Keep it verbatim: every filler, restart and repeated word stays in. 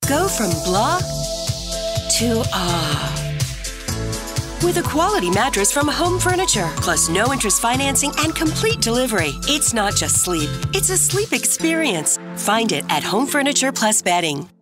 Go from blah to ah. With a quality mattress from Home Furniture, plus no interest financing and complete delivery. It's not just sleep, it's a sleep experience. Find it at Home Furniture Plus Bedding.